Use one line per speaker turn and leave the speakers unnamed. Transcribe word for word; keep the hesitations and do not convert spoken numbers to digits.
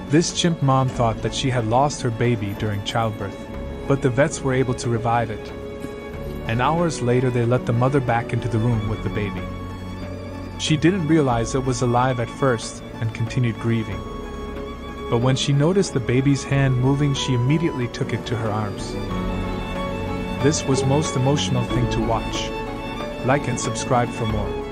This chimp mom thought that she had lost her baby during childbirth, but the vets were able to revive it. And hours later they let the mother back into the room with the baby. She didn't realize it was alive at first and continued grieving. But when she noticed the baby's hand moving, she immediately took it to her arms. This was most emotional thing to watch. Like and subscribe for more.